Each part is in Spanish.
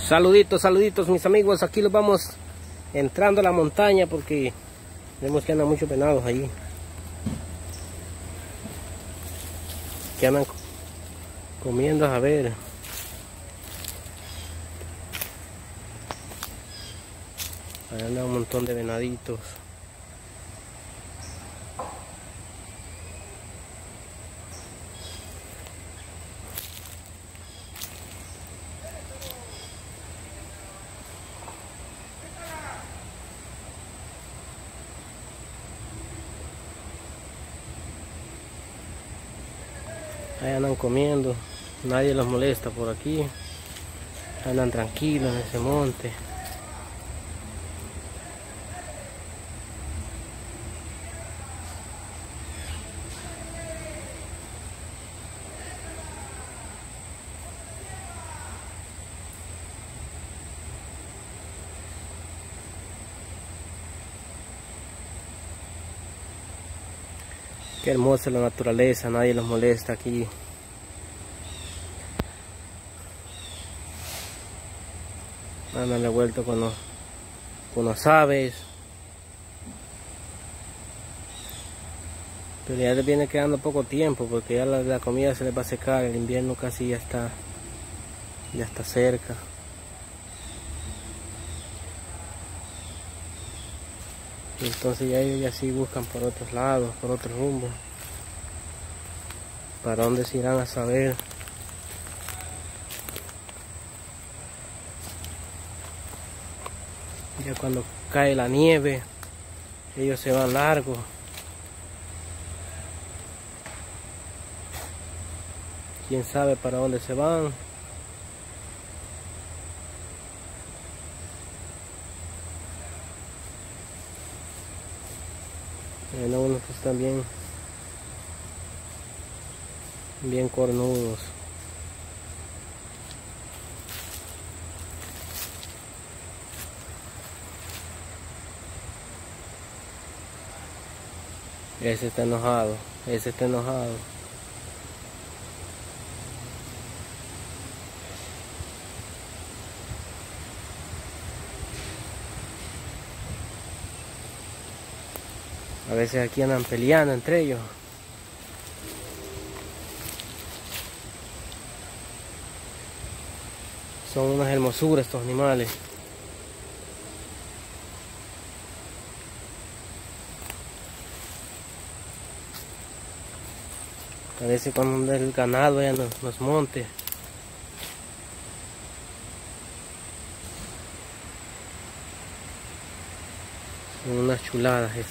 Saluditos, saluditos mis amigos, aquí los vamos entrando a la montaña porque vemos que andan muchos venados ahí. Que andan comiendo, a ver. Ahí andan un montón de venaditos. Ahí andan comiendo, nadie los molesta por aquí, andan tranquilos en ese monte. Qué hermosa la naturaleza, nadie los molesta aquí. Andan de vuelta con las aves. Pero ya les viene quedando poco tiempo porque ya la comida se les va a secar, el invierno casi ya está cerca. Y entonces ya ellos ya sí buscan por otros lados, por otros rumbos. ¿Para dónde se irán a saber? Ya cuando cae la nieve, ellos se van largos. Quién sabe para dónde se van. Unos que están bien cornudos. Ese está enojado, ese está enojado. A veces aquí andan peleando entre ellos. Son unas hermosuras estos animales. A veces cuando el ganado allá en los montes. Son unas chuladas estas.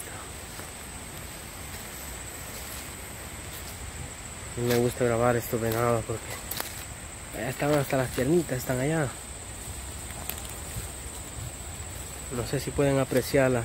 A mí me gusta grabar estos venados porque allá están hasta las piernitas, están allá. No sé si pueden apreciarla.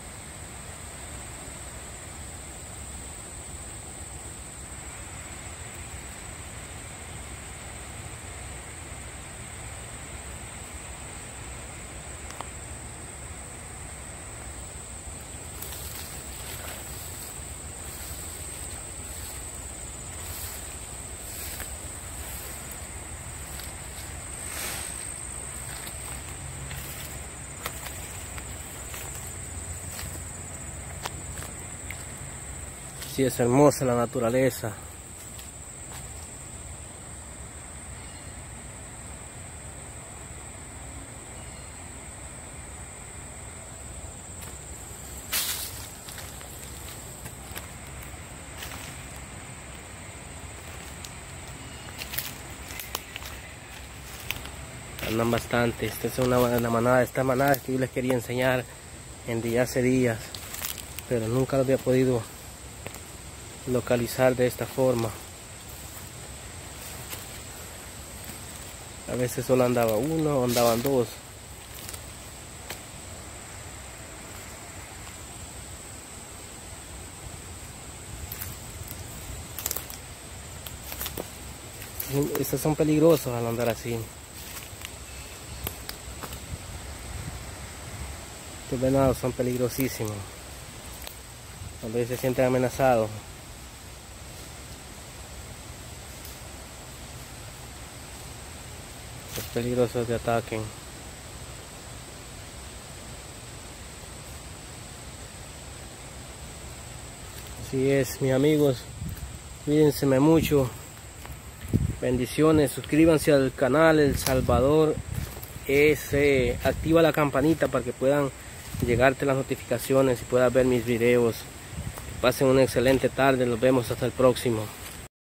Sí, es hermosa la naturaleza. Andan bastante. Esta es una manada, esta manada que yo les quería enseñar hace días, pero nunca lo había podido localizar de esta forma. A veces solo andaba uno o andaban dos. Estos son peligrosos al andar así. Estos venados son peligrosísimos. A veces se sienten amenazados. Es peligroso que ataquen. Así es, mis amigos, cuídense mucho, bendiciones, suscríbanse al canal El Salvador S, activa la campanita para que puedan llegarte las notificaciones y puedas ver mis videos. Pasen una excelente tarde, nos vemos hasta el próximo.